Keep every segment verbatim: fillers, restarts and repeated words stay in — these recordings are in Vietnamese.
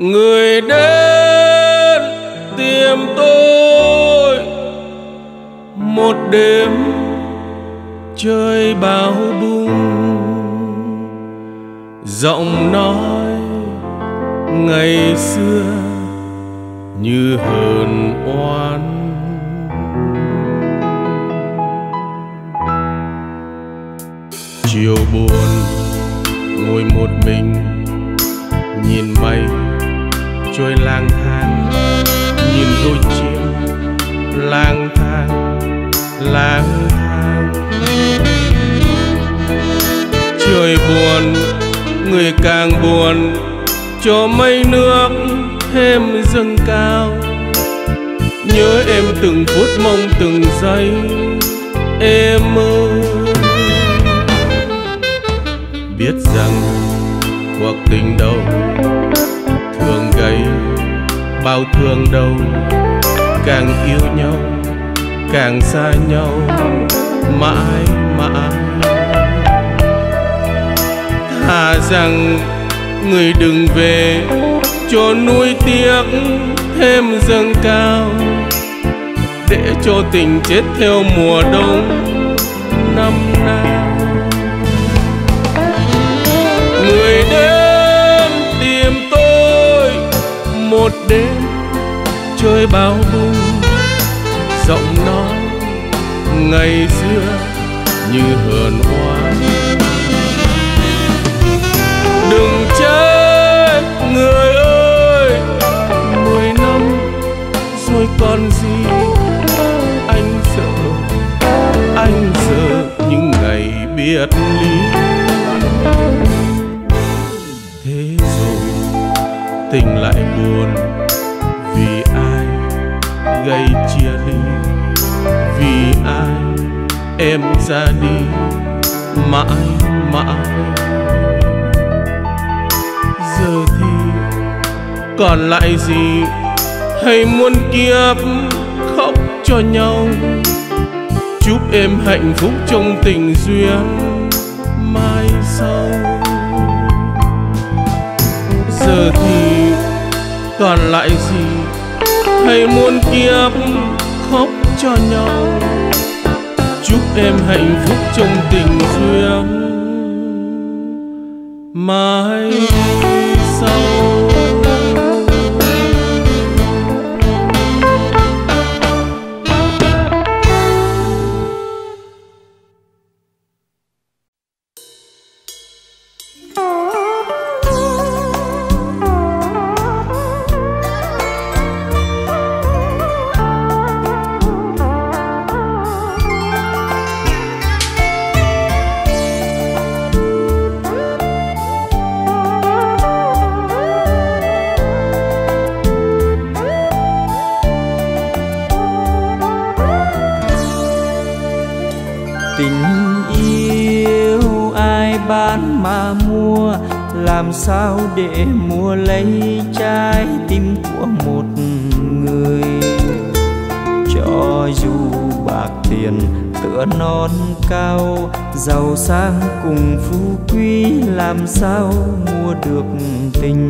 người đến tìm tôi một đêm trời bão bùng, giọng nói ngày xưa như hờn oan. Chiều buồn ngồi một mình nhìn mây trôi lang thang, nhìn đôi chim lang thang lang thang. Trời buồn người càng buồn, cho mây nước thêm dâng cao. Nhớ em từng phút mong từng giây em ơi. Biết rằng cuộc tình đâu thường gây bao thương đâu, càng yêu nhau càng xa nhau mãi mãi. Thà rằng người đừng về cho nuối tiếc thêm dâng cao, để cho tình chết theo mùa đông năm nay. Người đến tìm tôi một đêm trời bão bùng, giọng nói ngày xưa như hờn oan. Đừng chết người ơi, mười năm rồi còn gì. Anh sợ, anh sợ những ngày biệt ly. Thế rồi tình lại buồn, vì ai gây chia ly, vì ai em ra đi mãi mãi. Giờ thì còn lại gì, hay muôn kiếp khóc cho nhau. Chúc em hạnh phúc trong tình duyên mai sau. Giờ thì còn lại gì, hay muôn kiếp khóc cho nhau. Chúc em hạnh phúc trong tình duyên mai sau. Làm sao để mua lấy trái tim của một người, cho dù bạc tiền tựa non cao, giàu sang cùng phú quý làm sao mua được tình.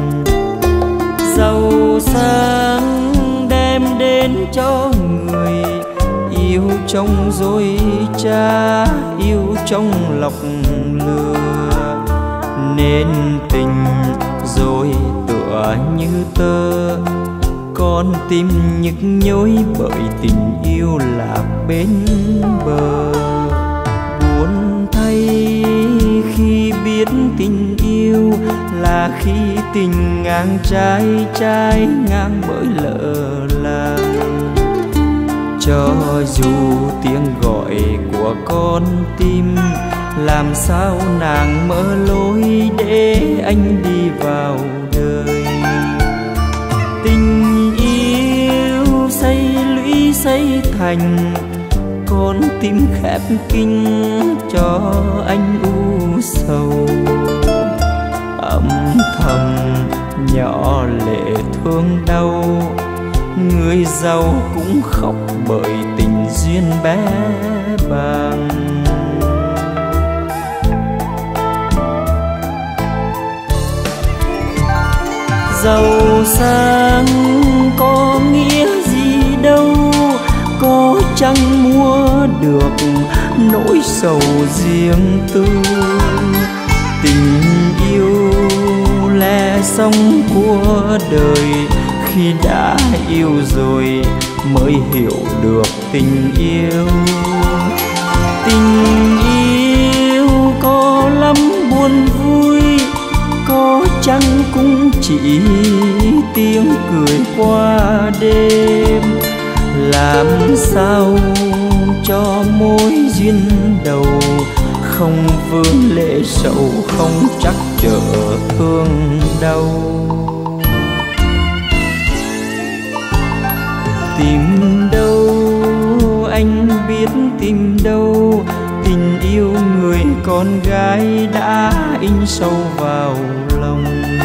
Giàu sang đem đến cho người yêu trong dối trá, yêu trong lọc lừa, nên tình rồi tựa như tơ. Con tim nhức nhối bởi tình yêu là bên bờ. Buồn thay khi biết tình yêu là khi tình ngang trái trái ngang bởi lỡ làng. Cho dù tiếng gọi của con tim làm sao nàng mở lối để anh đi vào đời. Tình yêu xây lũy xây thành, con tim khép kín cho anh u sầu. Âm thầm nhỏ lệ thương đau, người giàu cũng khóc bởi tình duyên bé bàng. Giàu sang có nghĩa gì đâu, có chẳng mua được nỗi sầu riêng tư. Tình yêu lẽ sống của đời, khi đã yêu rồi mới hiểu được tình yêu. Tình yêu có lắm buồn vui, có chăng cũng chỉ tiếng cười qua đêm. Làm sao cho mối duyên đầu không vương lệ sầu, không chắc chở thương đau. Tìm đâu anh biết tìm đâu, tình yêu người con gái đã in sâu vào lòng.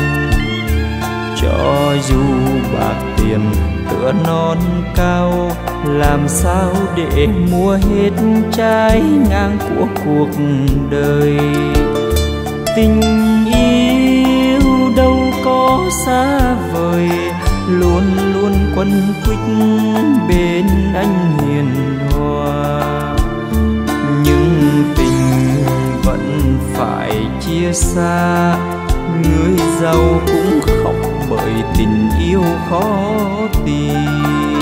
Cho dù bạc tiền tựa non cao, làm sao để mua hết trái ngang của cuộc đời. Tình yêu đâu có xa vời, luôn luôn quấn quýt bên anh hiền hòa. Nhưng tình vẫn phải chia xa, người giàu cũng khóc bởi tình yêu khó tìm.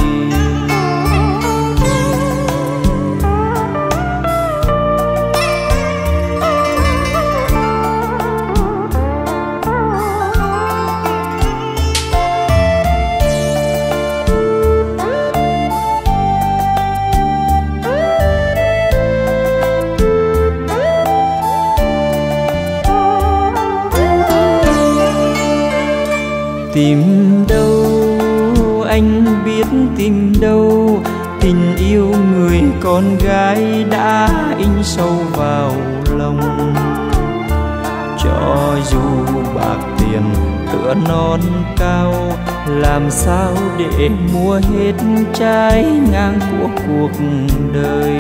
Tìm đâu anh biết tìm đâu, tình yêu người con gái đã in sâu vào lòng. Cho dù bạc tiền tựa non cao, làm sao để mua hết trái ngang của cuộc đời.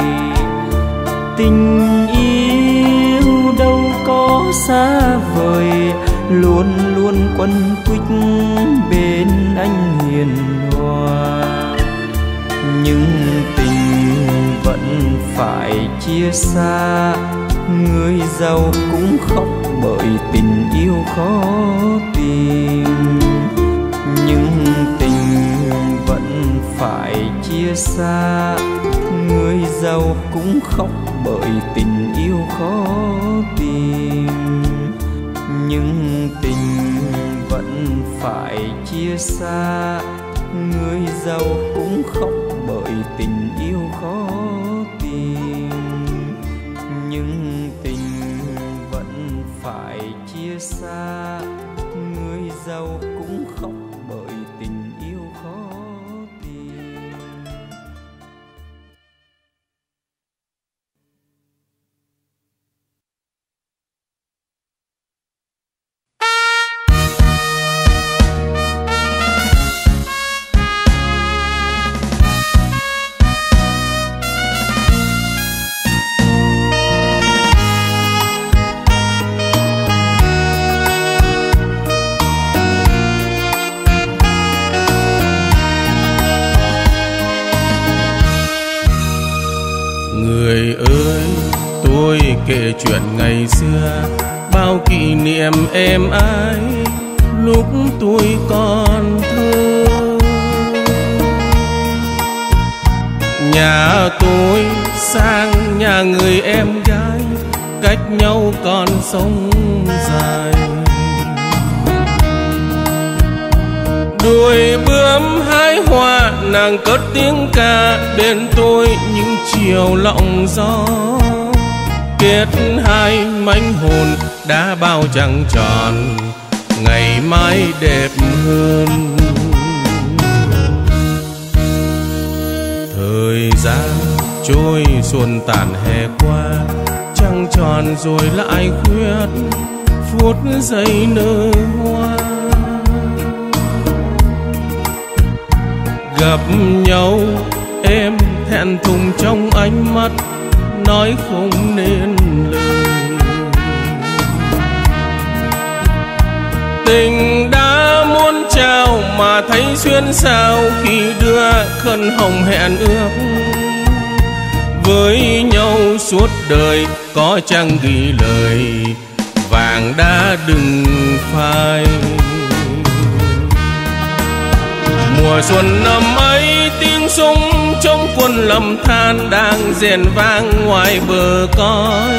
Tình yêu đâu có xa vời, luôn luôn quấn quýt bên anh hiền hòa. Nhưng tình vẫn phải chia xa, người giàu cũng khóc bởi tình yêu khó tìm. Nhưng tình vẫn phải chia xa, người giàu cũng khóc bởi tình yêu khó tìm. Nhưng tình vẫn phải chia xa, người giàu cũng khóc bởi tình yêu khó tìm. Nhưng tình vẫn phải chia xa, người giàu cũng khóc bởi tình yêu khó tìm. Người ơi, tôi kể chuyện ngày xưa, bao kỷ niệm êm ái lúc tôi còn thơ. Nhà tôi sang nhà người em gái, cách nhau con sông dài. Đuôi bướm hái hoa, nàng cất tiếng ca bên tôi những chiều lộng gió. Kết hai mảnh hồn đã bao trăng tròn, ngày mai đẹp hơn. Thời gian trôi xuân tàn hè qua, trăng tròn rồi lại khuyết phút giây nở hoa. Gặp nhau em thẹn thùng trong ánh mắt, nói không nên lời. Tình đã muốn trao mà thấy xuyên sao khi đưa khăn hồng hẹn ước với nhau suốt đời. Có chăng ghi lời vàng đã đừng phai. Mùa xuân năm ấy tiếng súng trong quân lầm than đang rền vang ngoài bờ cõi.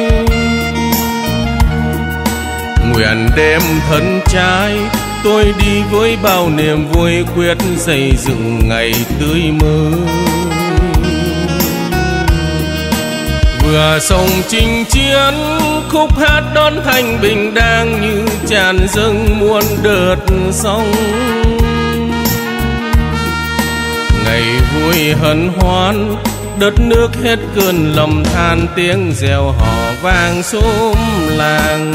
Nguyện đêm thân trai tôi đi với bao niềm vui quyết xây dựng ngày tươi mới. Vừa sông chinh chiến khúc hát đón thanh bình đang như tràn dâng muôn đợt sóng. Ngày vui hân hoan đất nước hết cơn lầm than tiếng reo hò vang xóm làng.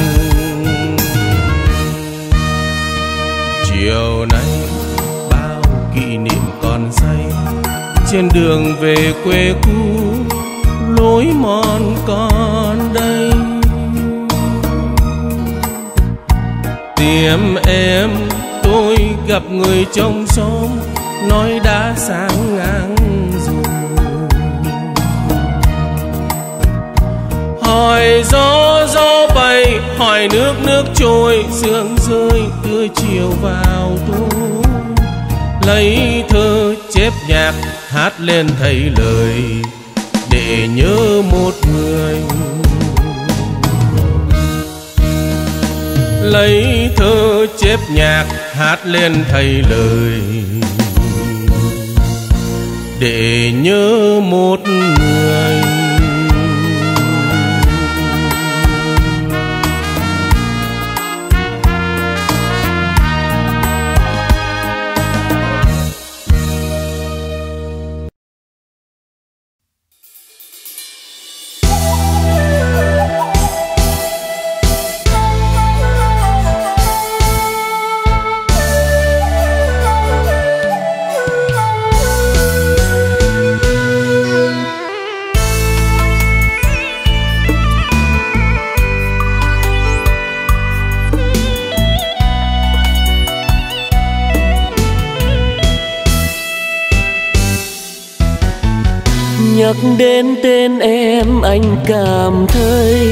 Chiều nay bao kỷ niệm còn say trên đường về quê cũ lối mòn còn đây. Tìm em tôi gặp người trong xóm nói đã sáng ngang rồi. Hỏi gió gió bay hỏi nước nước trôi sương rơi tưa chiều vào tối. Lấy thơ chép nhạc hát lên thấy lời để nhớ một người. Lấy thơ chép nhạc hát lên thay lời để nhớ một người. Nhắc đến tên em anh cảm thấy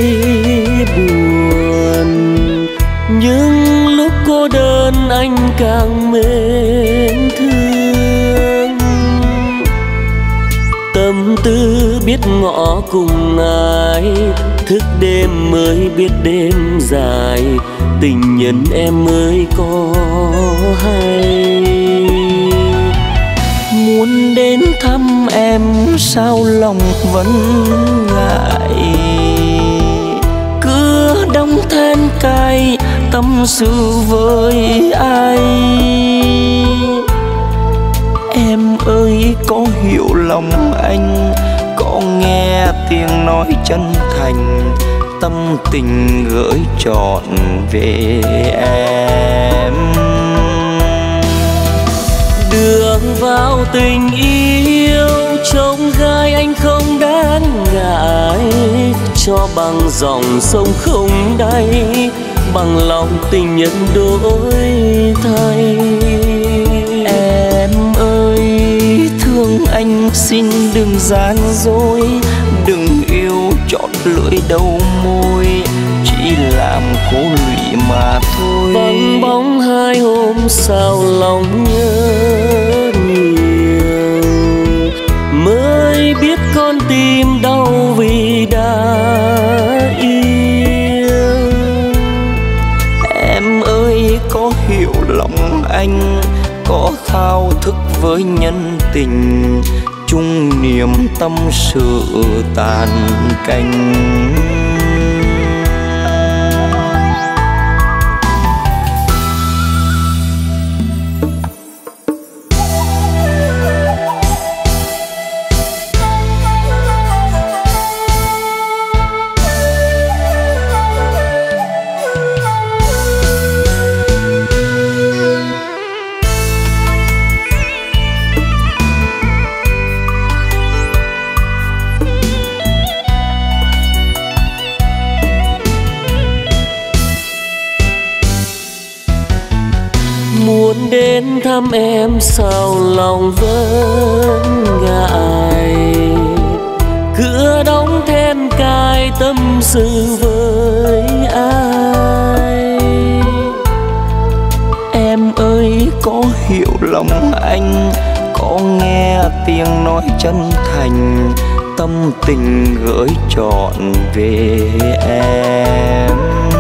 buồn, nhưng lúc cô đơn anh càng mến thương. Tâm tư biết ngõ cùng ai, thức đêm mới biết đêm dài, tình nhân em mới có hay. Muốn đến thăm em sao lòng vẫn ngại, cứ đóng then cài tâm sự với ai. Em ơi có hiểu lòng anh, có nghe tiếng nói chân thành, tâm tình gửi trọn về em. Đường vào tình yêu trông gai anh không đáng ngại, cho bằng dòng sông không đáy, bằng lòng tình nhân đổi thay. Em ơi thương anh xin đừng gian dối, đừng yêu chót lưỡi đầu môi, chỉ làm khổ lụy mà thôi. Vắng bóng hai hôm sao lòng nhớ nhiều, mới biết con tim đau vì đã yêu. Em ơi có hiểu lòng anh, có thao thức với nhân tình, chung niềm tâm sự tàn canh. đến thăm em sao lòng vẫn ngại, cửa đóng then cài tâm sự với ai. Em ơi có hiểu lòng anh, có nghe tiếng nói chân thành, tâm tình gửi trọn về em.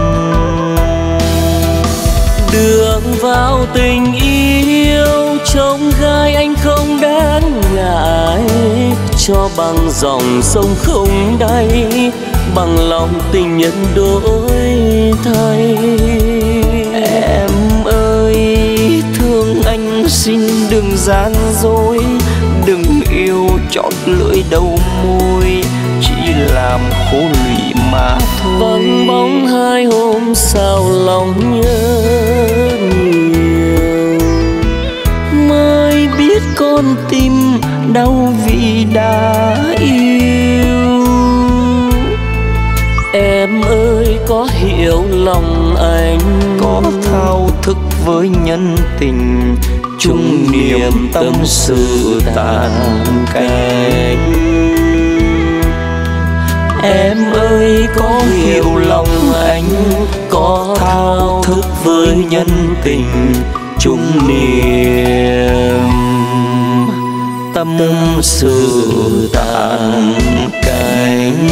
Đường vào tình yêu trông gai anh không đáng ngại, cho bằng dòng sông không đáy, bằng lòng tình nhân đổi thay. Em ơi thương anh xin đừng gian dối, đừng yêu chót lưỡi đầu môi, chỉ làm khổ lụy mà thôi. Vắng bóng hai hôm sao lòng nhớ nhiều, mới biết con tim đau vì đã yêu. Em ơi có hiểu lòng anh, có thao thức với nhân tình, chung niềm tâm sự tàn cánh. Em ơi có hiểu lòng anh, có thao thức với nhân tình, chung niềm tâm sự tàn cánh.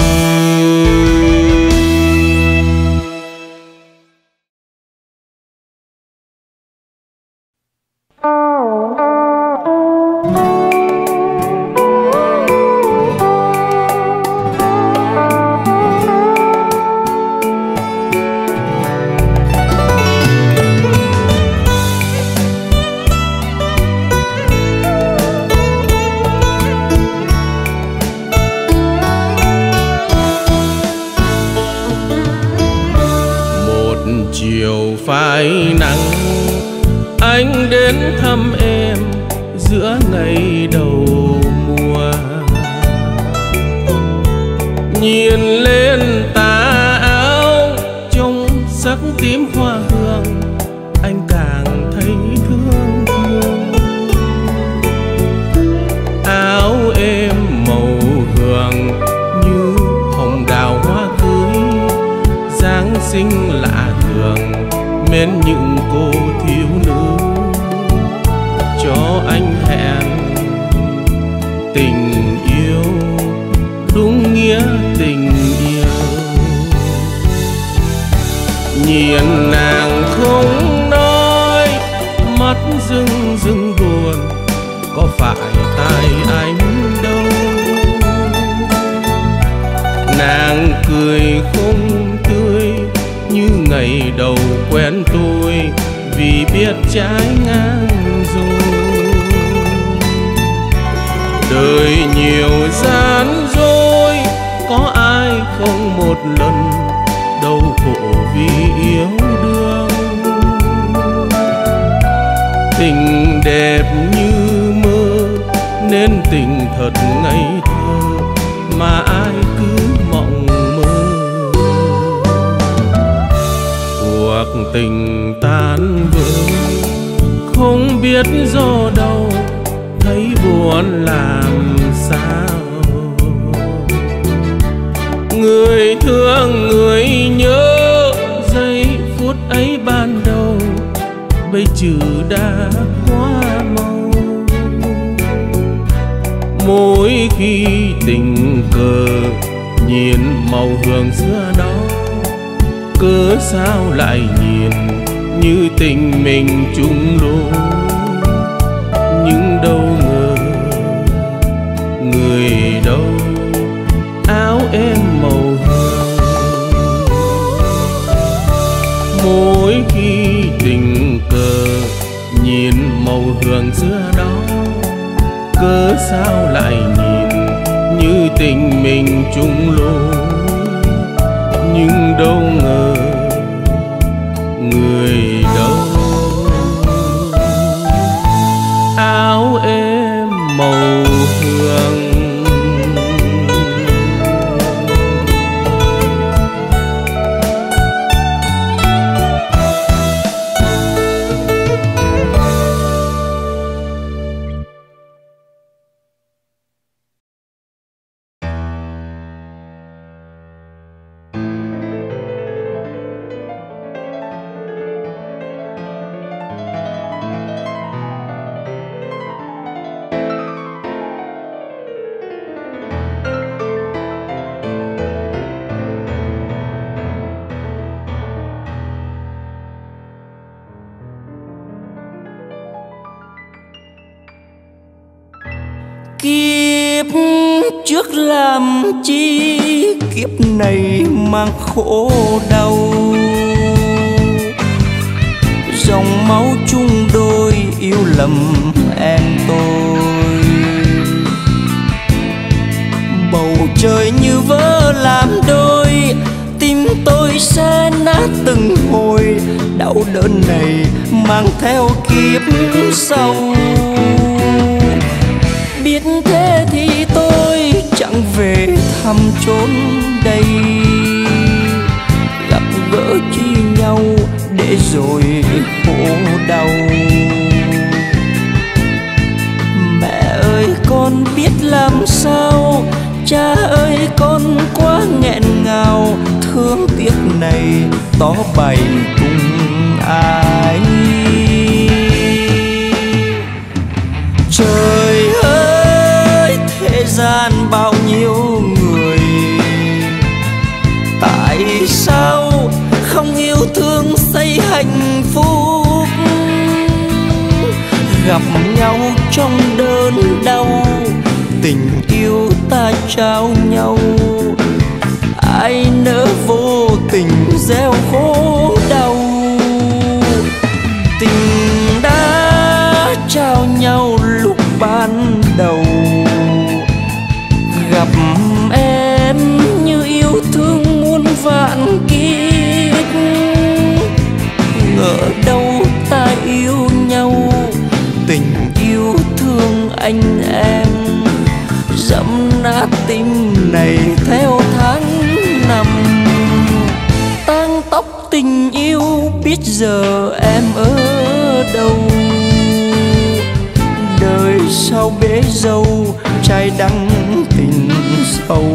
Phai nắng anh đến thăm em giữa ngày đầu mùa, nhìn lên tà áo trong sắc tím hoa hương, anh càng thấy thương thương. Áo em màu hường như hồng đào hoa cưới, dáng xinh lạ thường mến những cô thiếu nữ. Cho anh hẹn tình yêu đúng nghĩa tình yêu. Nhìn nàng không nói, mắt rưng rưng buồn, có phải tại anh đâu. Nàng cười không tươi như ngày đầu quen tôi, vì biết trái ngang rồi. Đời nhiều gian dối, có ai không một lần đau khổ vì yêu đương. Tình đẹp như mơ nên tình thật ngây thơ, mà ai cứ mộng mơ. Cuộc tình tan vỡ không biết do đâu, thấy buồn làm sao. Người thương người nhớ giây phút ấy ban đầu, bây trừ đã quá mau. Mỗi khi tình cờ nhìn màu hương xưa đó, cớ sao lại nhìn như tình mình chung lối. Nhưng đâu ngờ người đâu áo em màu hương. Mỗi khi tình cờ nhìn màu hương xưa đó, cớ sao lại nhìn như tình mình chung lối. Nhưng đâu ngờ người đâu áo em màu hương. Kiếp trước làm chi kiếp này mang khổ đau, dòng máu chung đôi yêu lầm em tôi. Bầu trời như vỡ làm đôi, tim tôi sẽ nát từng hồi, đau đớn này mang theo kiếp sau. Biết thế thì tôi chẳng về thăm chốn đây, gặp gỡ chi nhau để rồi khổ đau. Mẹ ơi con biết làm sao, cha ơi con quá nghẹn ngào, thương tiếc này tỏ bày cùng ai. Trời ơi thế gian bao nhiêu người, tại sao không yêu thương xây hạnh phúc. Gặp nhau trong đớn đau, tình yêu ta trao nhau, ai nỡ vô tình gieo khổ đau. Tình đã trao nhau lúc ban đầu, gặp em như yêu thương muôn vạn kiếp. Ngỡ đâu ta yêu nhau, tình yêu thương anh em dẫm nát tim này theo tháng năm. Tang tóc tình yêu biết giờ em ở đâu, đời sau bể dâu trai đắng tình sâu.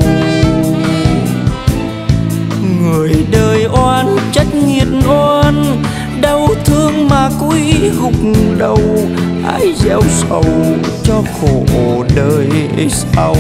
Người đời oan trách nghiệt oan, đau thương mà cúi gục đầu, ai gieo sầu cho khổ đời sau.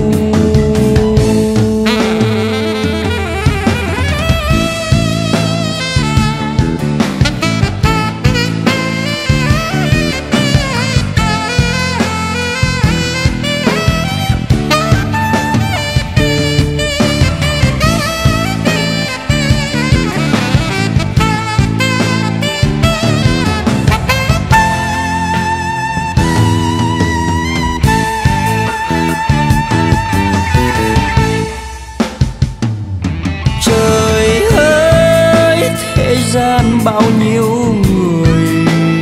Bao nhiêu người,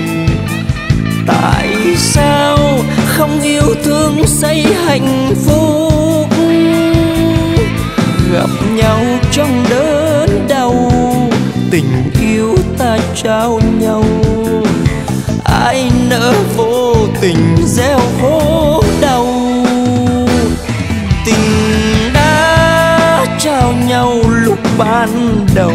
tại sao không yêu thương xây hạnh phúc. Gặp nhau trong đớn đau, tình yêu ta trao nhau, ai nỡ vô tình gieo khổ đau. Tình đã trao nhau lúc ban đầu,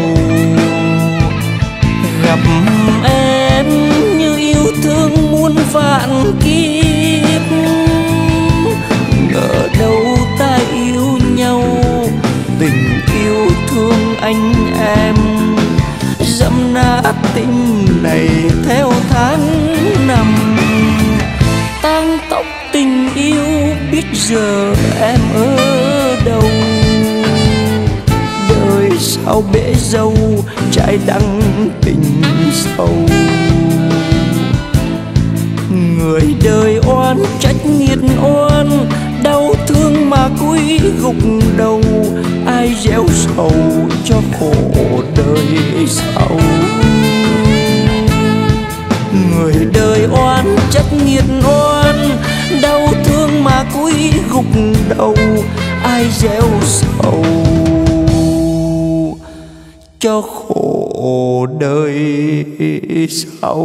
gặp em như yêu thương muôn vạn kiếp. Ngờ đâu ta yêu nhau, tình yêu thương anh em dẫm nát tim này theo tháng năm. Tang tóc tình yêu biết giờ em ở đâu, đời sau bể dâu trái đắng tình sâu. Người đời oan trách nghiệt oan, đau thương mà cúi gục đầu, ai gieo sầu cho khổ đời sau. Người đời oan trách nghiệt oan, đau thương mà cúi gục đầu, ai gieo sầu cho khổ đời sau.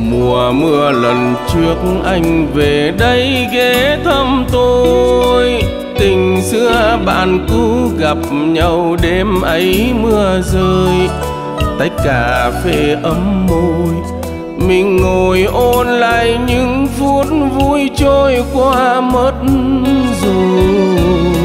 Mùa mưa lần trước anh về đây ghé thăm tôi, tình xưa bạn cũ gặp nhau đêm ấy mưa rơi, tách cà phê ấm môi, mình ngồi ôn lại những phút vui trôi qua mất rồi.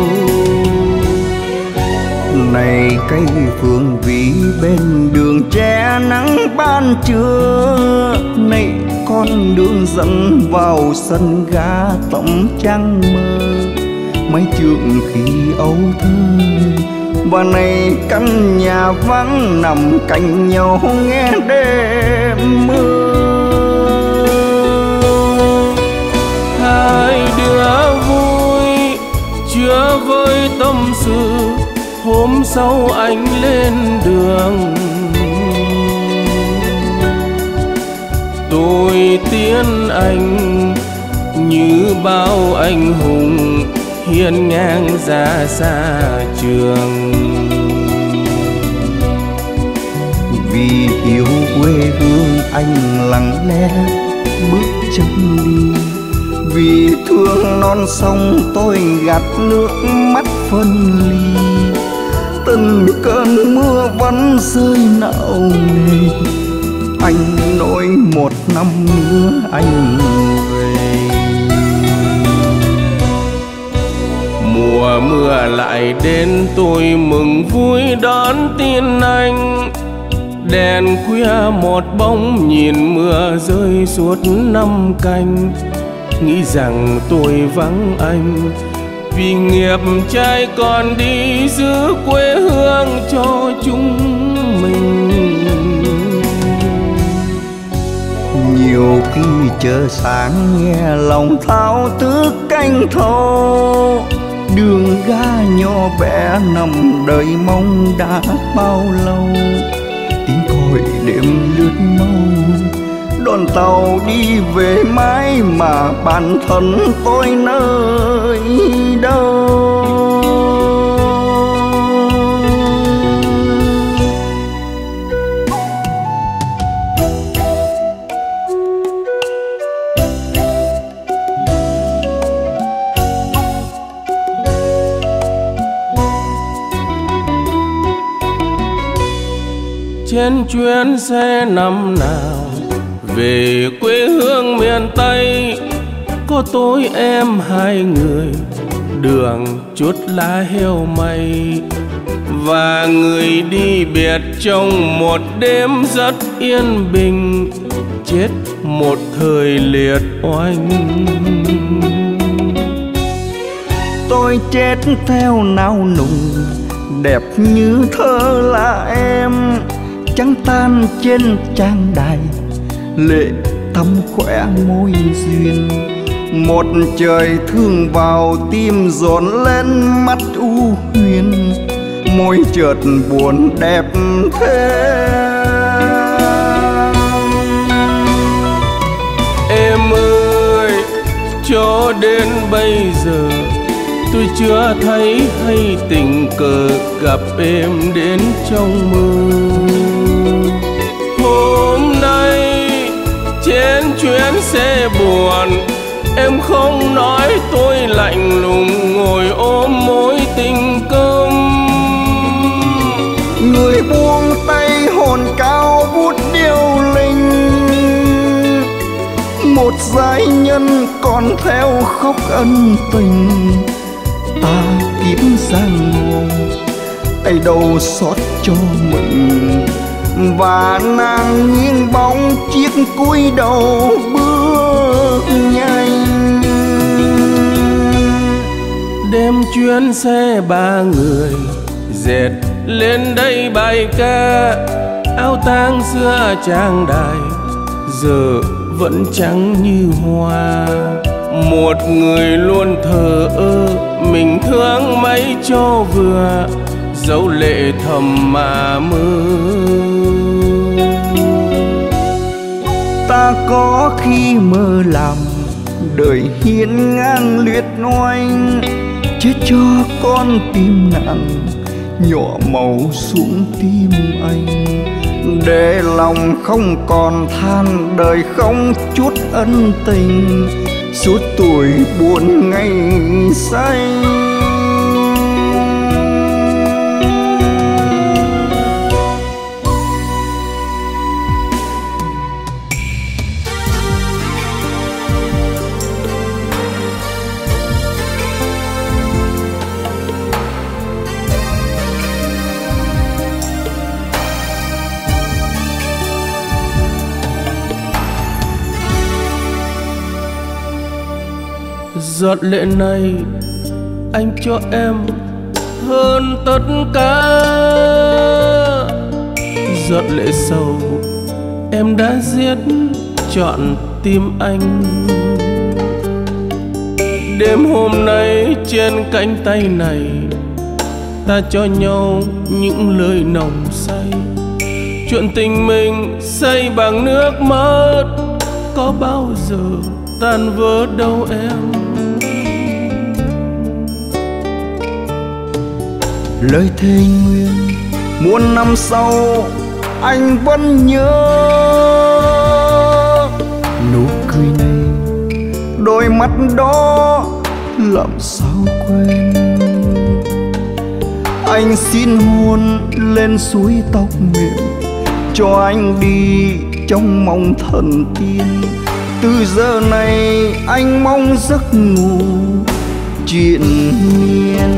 Này cây phương vĩ bên đường che nắng ban trưa, này con đường dẫn vào sân ga tấm trăng mơ, mấy trường khi ấu thơ. Và này căn nhà vắng nằm cạnh nhau nghe đêm mưa. Hai đứa vui chứa với tâm sự, hôm sau anh lên đường. Tôi tiễn anh như bao anh hùng hiên ngang ra xa trường. Vì yêu quê hương anh lặng lẽ bước chân đi, vì thương non sông tôi gạt nước mắt phân ly. Từng cơn mưa vẫn rơi nặng nề, anh nỗi một năm nữa anh về. Mùa mưa lại đến tôi mừng vui đón tin anh. Đèn khuya một bóng nhìn mưa rơi suốt năm canh, nghĩ rằng tôi vắng anh vì nghiệp trai còn đi giữ quê hương cho chúng mình. Nhiều khi chờ sáng nghe lòng thao thức canh thâu, đường ga nhỏ bé nằm đợi mong đã bao lâu. Tiếng còi đêm lướt mau, đoàn tàu đi về mãi mà bản thân tôi nơi đâu. Trên chuyến xe năm nào về quê hương miền Tây, có tôi em hai người, đường chút lá heo mây. Và người đi biệt trong một đêm rất yên bình, chết một thời liệt oanh. Tôi chết theo nao nùng, đẹp như thơ là em, trắng tan trên trang đài, lệ thắm khỏe môi duyên. Một trời thương vào tim dồn lên mắt u huyền, môi chợt buồn đẹp thế. Em ơi, cho đến bây giờ tôi chưa thấy hay tình cờ gặp em đến trong mơ. Hôm nay trên chuyến xe buồn, em không nói tôi lạnh lùng ngồi ôm mối tình câm. Người buông tay hồn cao vút điêu linh, một giai nhân còn theo khóc ân tình. Ta kiếm giang hồ tay đầu xót cho mình, và nàng nghiêng bóng chiếc cúi đầu bước nhanh. Đêm chuyến xe ba người dệt lên đây bài ca, áo tang xưa trang đài giờ vẫn trắng như hoa. Một người luôn thờ ơ, mình thương mấy cho vừa, dấu lệ thầm mà mơ. Ta có khi mơ làm đời hiên ngang liệt oanh, chết cho con tim nặng nhỏ màu xuống tim anh. để lòng không còn than, đời không chút ân tình, suốt tuổi buồn ngày say. Giọt lệ này anh cho em hơn tất cả, giọt lệ sầu em đã giết trọn tim anh. Đêm hôm nay trên cánh tay này, ta cho nhau những lời nồng say. Chuyện tình mình say bằng nước mắt, có bao giờ tan vỡ đâu em. Lời thề nguyện muôn năm sau anh vẫn nhớ, nụ cười này đôi mắt đó làm sao quên. Anh xin hôn lên suối tóc mềm, cho anh đi trong mong thần tiên. Từ giờ này anh mong giấc ngủ triền miên.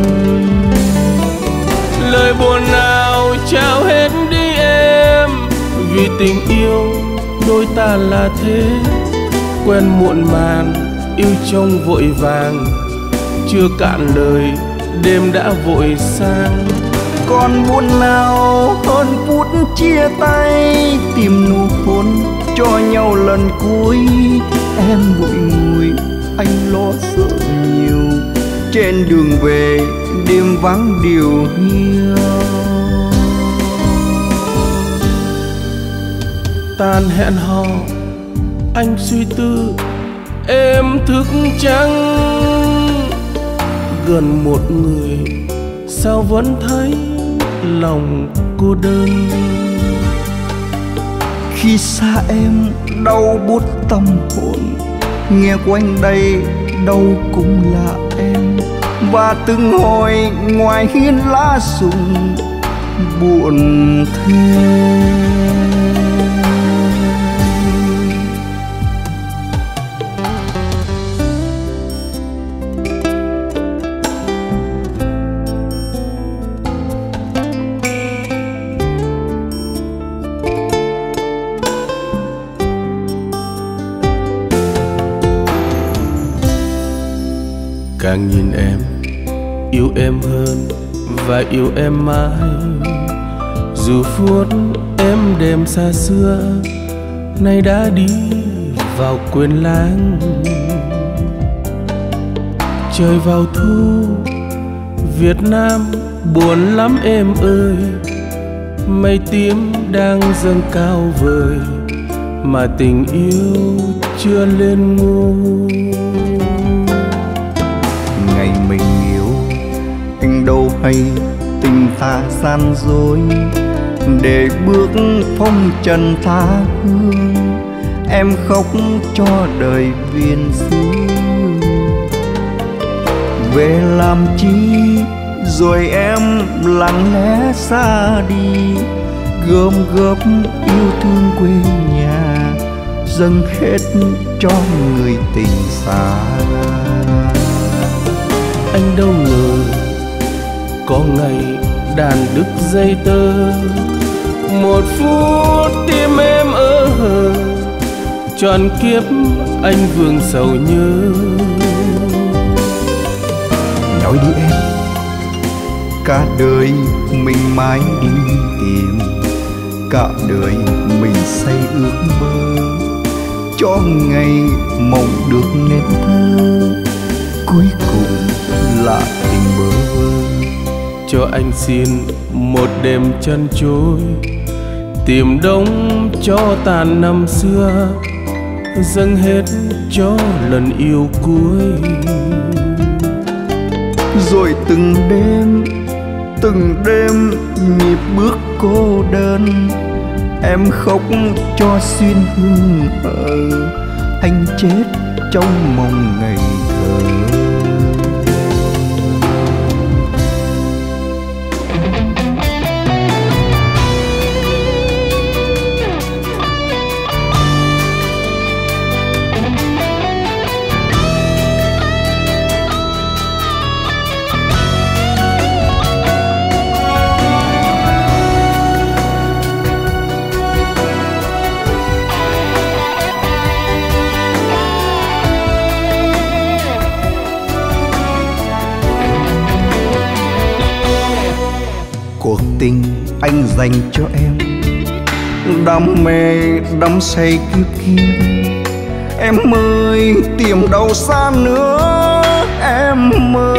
Lời buồn nào trao hết đi em, vì tình yêu đôi ta là thế. Quen muộn màng yêu trong vội vàng, chưa cạn lời đêm đã vội sang. Còn buồn nào hơn phút chia tay, tìm nụ hôn cho nhau lần cuối. Em vội ngồi anh lo sợ nhiều, trên đường về đêm vắng điều hiu. Tan hẹn hò anh suy tư em thức trắng, gần một người sao vẫn thấy lòng cô đơn. Khi xa em đau buốt tâm hồn, nghe quanh đây đâu cũng là em. Và từng hồi ngoài hiên lá rụng buồn thêm. Càng nhìn em yêu em hơn và yêu em mãi, dù phút em đêm xa xưa nay đã đi vào quên lãng. Trời vào thu Việt Nam buồn lắm em ơi, mây tím đang dâng cao vời mà tình yêu chưa lên ngôi. Ngày mình yêu anh đâu hay tình ta gian dối, để bước phong trần tha hương em khóc cho đời viên xưa. Về làm chi rồi em lặng lẽ xa đi, gom góp yêu thương quê nhà dâng hết cho người tình xa. Anh đâu ngờ có ngày đàn đứt dây tơ, một phút tim em ơ hờ, trọn kiếp anh vương sầu nhớ. Nói đi em, cả đời mình mãi đi tìm, cả đời mình say ước mơ, cho ngày mộng được nên thơ, cuối cùng là tình bơ vơ. Cho anh xin một đêm chân trôi, tìm đông cho tàn năm xưa, dâng hết cho lần yêu cuối. Rồi từng đêm, từng đêm nhịp bước cô đơn, em khóc cho xuyên hương hờ, anh chết trong mong ngày thơ. Cuộc tình anh dành cho em, đam mê đắm say kiếp kiếp. Em ơi tìm đâu xa nữa em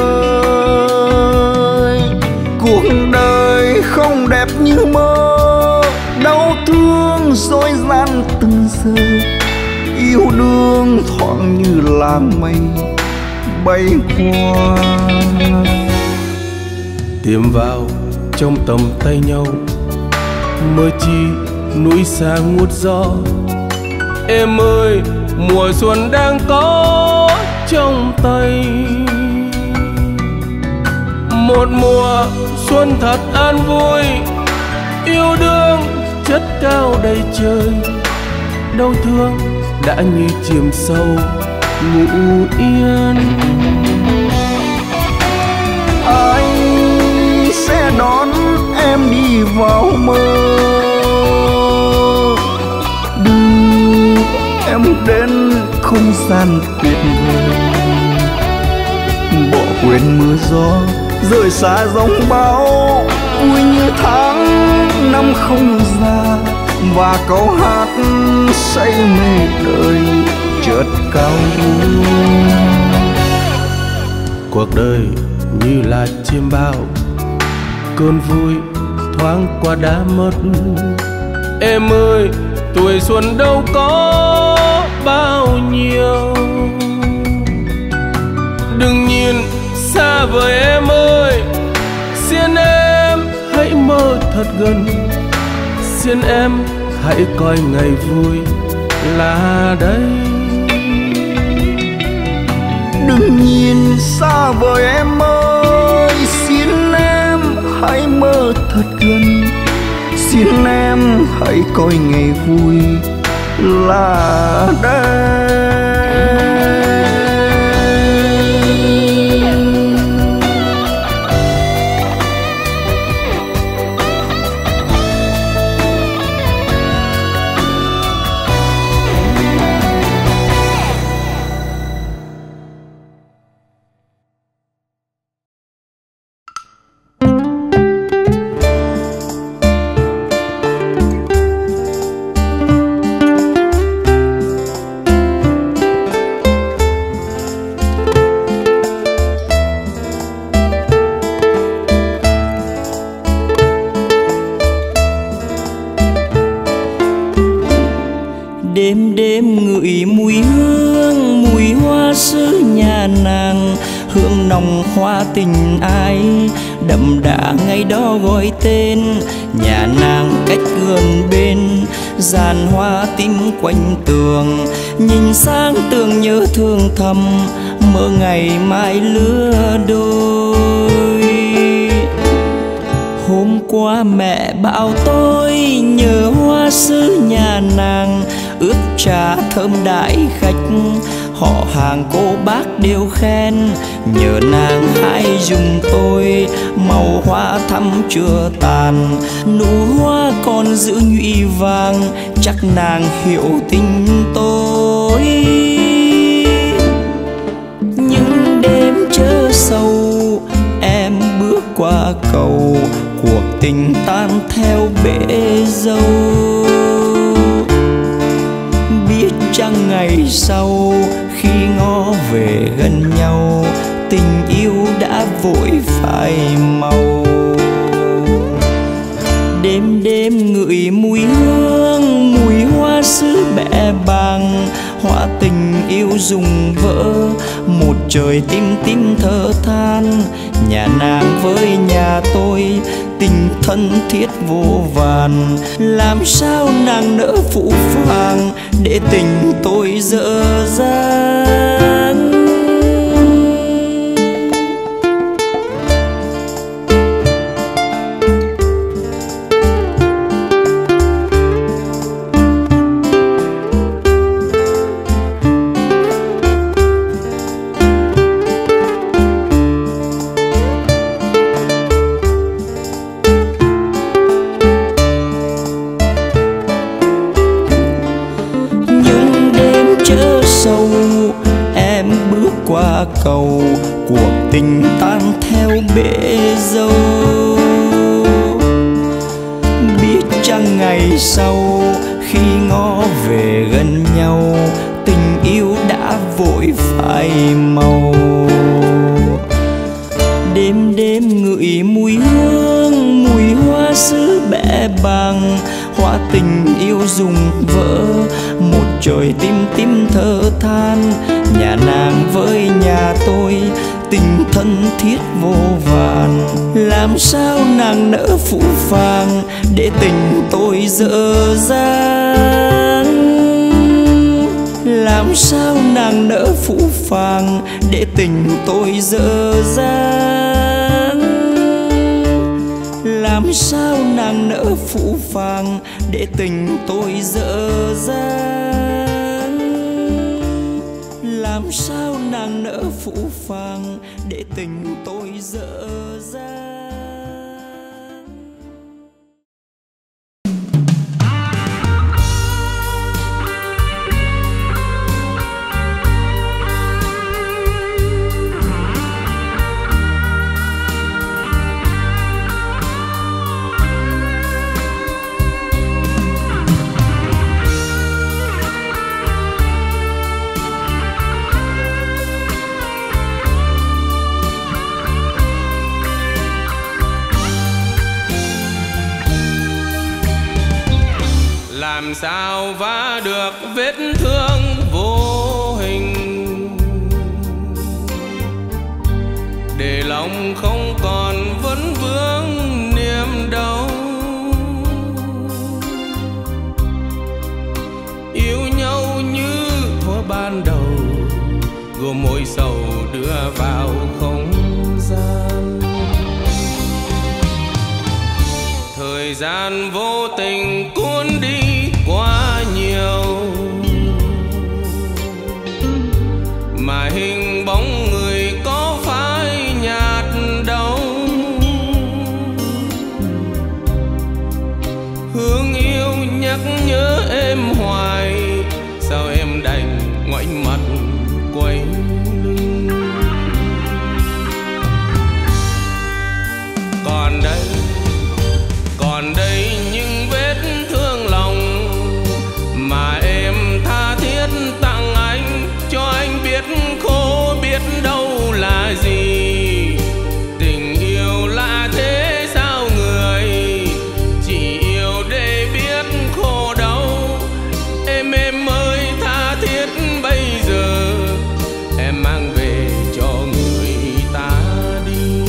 ơi, cuộc đời không đẹp như mơ, đau thương dối gian từng giờ. Yêu đương thoáng như làn mây bay qua, tìm vào trong tầm tay nhau, mơ chi núi xa ngút gió. Em ơi mùa xuân đang có trong tay, một mùa xuân thật an vui. Yêu đương chất cao đầy trời, đau thương đã như chìm sâu ngủ yên. Anh sẽ đón em đi vào mơ, đưa em đến không gian tuyệt vời. Bỏ quên mưa gió rời xa giông bão, vui như tháng năm không già. Và câu hát say mê đời chợt cao vui. Cuộc đời như là chim bao, cơn vui thoáng qua đã mất. Em ơi tuổi xuân đâu có bao nhiêu, đừng nhìn xa vời em ơi. Xin em hãy mơ thật gần, xin em hãy coi ngày vui là đây. Đừng nhìn xa vời em ơi, xin em hãy mơ thật gần, xin em hãy coi ngày vui là đây. Đêm đêm ngửi mùi hương, mùi hoa sứ nhà nàng, hương nồng hoa tình ai đậm đà ngày đó gọi tên. Nhà nàng cách gần bên, dàn hoa tím quanh tường, nhìn sang tường nhớ thương thầm, mơ ngày mai lứa đôi. Hôm qua mẹ bảo tôi nhớ hoa sứ nhà nàng, ướp trà thơm đãi khách, họ hàng cô bác đều khen. Nhờ nàng hãy dùng tôi, màu hoa thắm chưa tàn, nụ hoa còn giữ nhụy vàng, chắc nàng hiểu tình tôi. Những đêm chớ sâu em bước qua cầu, cuộc tình tan theo bể dâu. Biết chăng ngày sau khi ngó về gần nhau, tình yêu đã vội phai màu. Đêm đêm ngửi mùi hương, mùi hoa sứ bẽ bàng, hoa tình yêu rụng vỡ, một trời tím tím thở than. Nhà nàng với nhà tôi tình thân thiết vô vàn. Làm sao nàng nỡ phũ phàng để tình tôi dở dang. Qua cầu cuộc tình tan theo bể dâu. Biết chăng ngày sau khi ngó về gần nhau, tình yêu đã vội phai màu. Đêm đêm ngửi mùi hương, mùi hoa sứ bẽ bàng, hoa tình yêu rụng vỡ. Một trời tim tim thở than, nhà nàng với nhà tôi tình thân thiết vô vàn. Làm sao nàng nỡ phũ phàng để tình tôi dở dang. Làm sao nàng nỡ phũ phàng để tình tôi dở dang. Làm sao nàng nỡ phũ phàng để tình tôi dở dang. Làm sao nàng nỡ phũ phàng để tình tôi dở dang. Làm sao vá được vết thương vô hình, để lòng không còn vấn vương niềm đau. Yêu nhau như thuở ban đầu, gồm mối sầu đưa vào không gian. Thời gian vô tình cuốn đi quá nhiều, mà hình bóng người có phải nhạt đâu. Hương yêu nhắc nhớ em hoài, sao em đành ngoảnh mặt quay lưng. Còn đây, còn đây những vết thương lòng mà em tha thiết tặng anh, cho anh biết khô biết đâu là gì. Tình yêu là thế sao người chỉ yêu để biết khổ đau. Em em ơi tha thiết bây giờ em mang về cho người ta đi.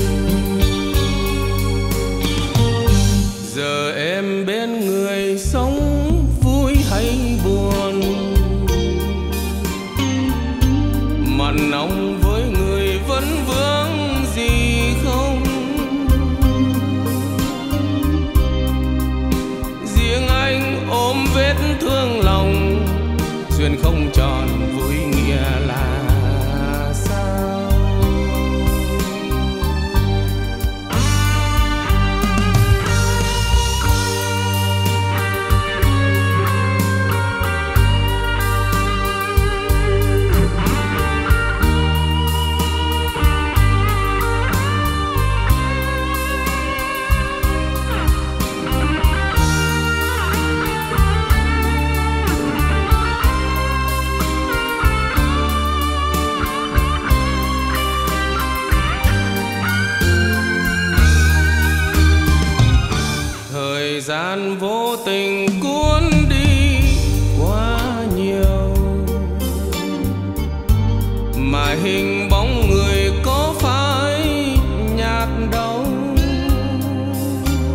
Giờ em bên người sống vui hay buồn, mặn nồng với người vẫn vướng gì không. Riêng anh ôm vết thương lòng, duyên không tròn vui nghĩa là sao. Thời gian vô tình cuốn đi quá nhiều, mà hình bóng người có phải nhạt đâu.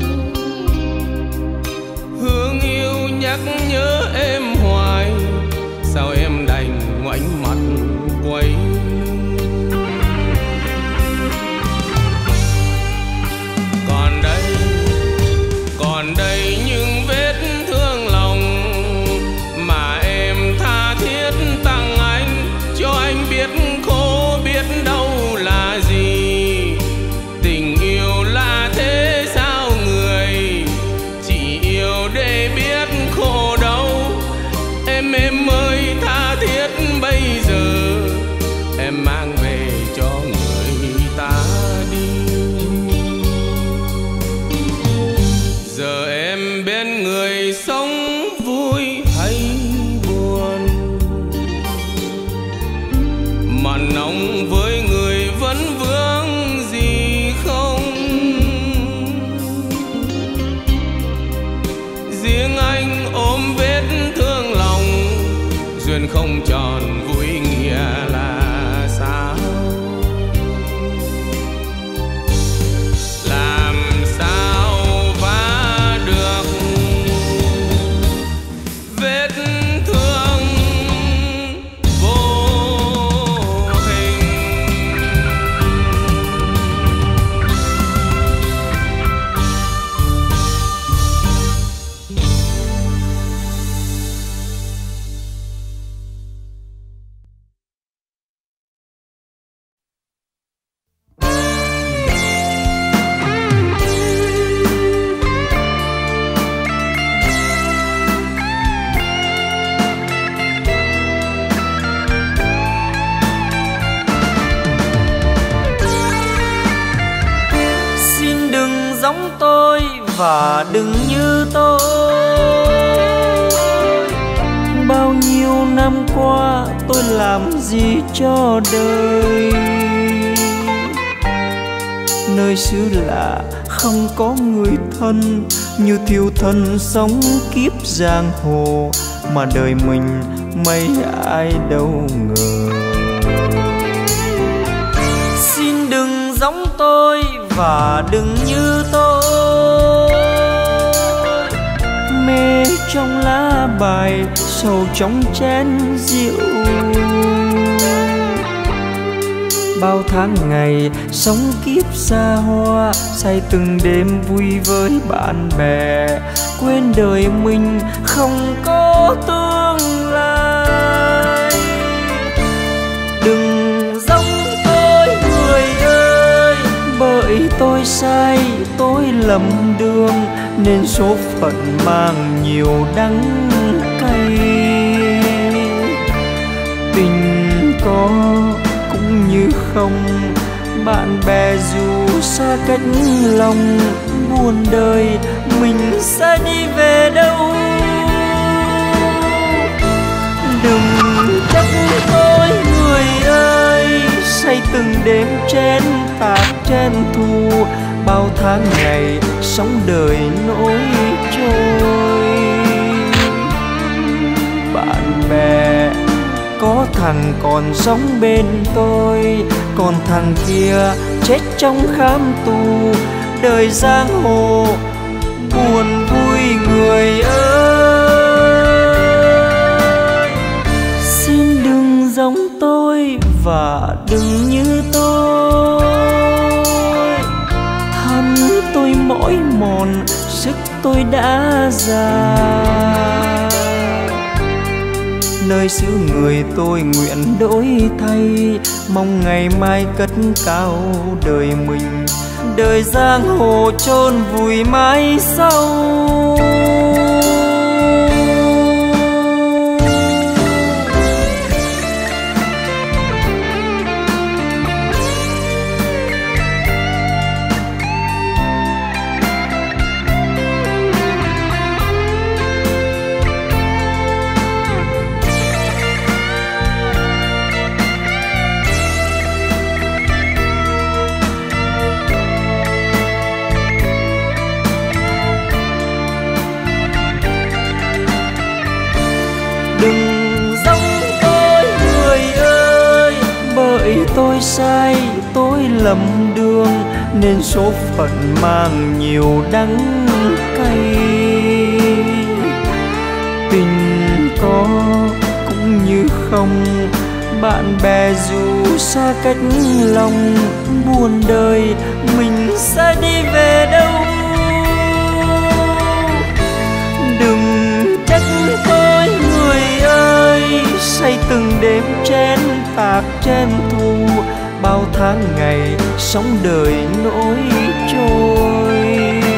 theo em đành ngoảnh mặt quay. Còn đây, còn đây những vết thương lòng mà em tha thiết tặng anh, cho anh biết khổ biết đau là gì. Tình yêu là thế sao người chỉ yêu để biết khổ đau. Em em ơi tha thiết bây giờ em mang về cho người ta đi. Giờ em bên người sống vui hay buồn, mặn nồng với người vẫn vướng gì không. Riêng anh ôm vết thương lòng, duyên không tròn vui nghĩa là sao. Làm sao vá được vết thương vô hình. Xin đừng giống tôi và đừng như tôi. Bao nhiêu năm qua tôi làm gì cho đời. Nơi xứ lạ không có người thân, như thiêu thân sống kiếp giang hồ, mà đời mình mấy ai đâu ngờ. Xin đừng giống tôi và đừng như tôi. Mê trong lá bài, sầu trong chén rượu. Bao tháng ngày sống kiếp xa hoa, say từng đêm vui với bạn bè, quên đời mình không có tương lai. Đừng giống tôi người ơi, bởi tôi sai, tôi lầm đường, nên số phận mang nhiều đắng cay. Tình có cũng như không, bạn bè dù xa cách lòng, buồn đời mình sẽ đi về đâu. Đừng trách tôi người ơi, say từng đêm chén tạc chén thu, bao tháng ngày sống đời nỗi trôi. Bạn bè có thằng còn sống bên tôi, còn thằng kia chết trong khám tù. Đời giang hồ buồn vui người ơi. Xin đừng giống tôi và đừng như tôi. Thân tôi mỏi mòn, sức tôi đã già. Nơi xứ người tôi nguyện đổi thay, mong ngày mai cất cao đời mình, đời giang hồ chôn vùi mãi sau. Đừng giống tôi người ơi, bởi tôi sai, tôi lầm đường, nên số phận mang nhiều đắng cay. Tình có cũng như không? Bạn bè dù xa cách lòng, buồn đời mình sẽ đi về đâu? Đừng trách tôi người ơi, say từng đêm chén tạc chén thu, bao tháng ngày sống đời nỗi trôi.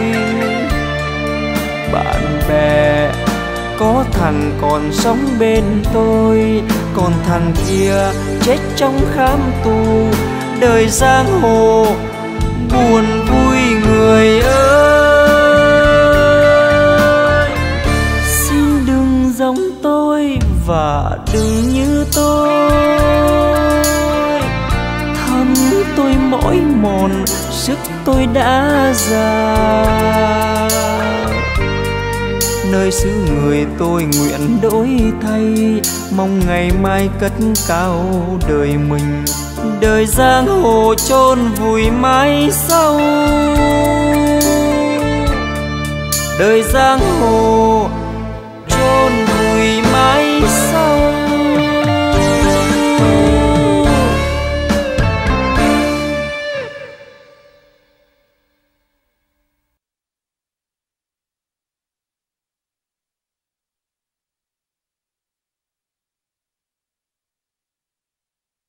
Bạn bè có thằng còn sống bên tôi, còn thằng kia chết trong khám tù. Đời giang hồ buồn vui người ơi, xin đừng giống tôi và đừng như tôi. Thân tôi mỏi mòn, sức tôi đã già. Nơi xứ người tôi nguyện đổi thay, mong ngày mai cất cao đời mình. Đời giang hồ chôn vùi mãi sau, đời giang hồ chôn vùi mãi sau.